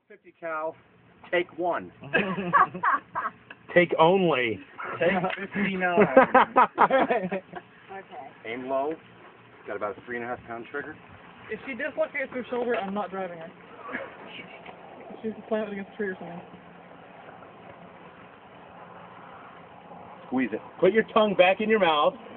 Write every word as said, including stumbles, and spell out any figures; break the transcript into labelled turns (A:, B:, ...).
A: fifty cal, take one.
B: Take only.
A: Take fifty-nine.
C: Okay.
A: Aim low. Got about a three and a half pound trigger.
C: If she dislocates her shoulder, I'm not driving her. She's playing it against a tree or something.
A: Squeeze it.
B: Put your tongue back in your mouth.